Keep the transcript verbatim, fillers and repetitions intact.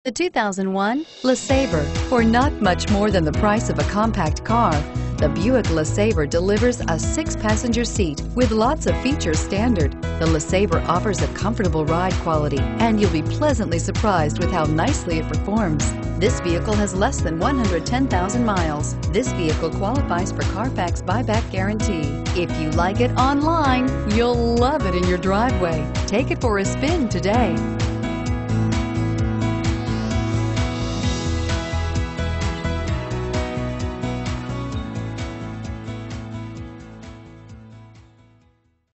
The two thousand one LeSabre. For not much more than the price of a compact car, the Buick LeSabre delivers a six-passenger seat with lots of features standard. The LeSabre offers a comfortable ride quality, and you'll be pleasantly surprised with how nicely it performs. This vehicle has less than one hundred ten thousand miles. This vehicle qualifies for Carfax buyback guarantee. If you like it online, you'll love it in your driveway. Take it for a spin today.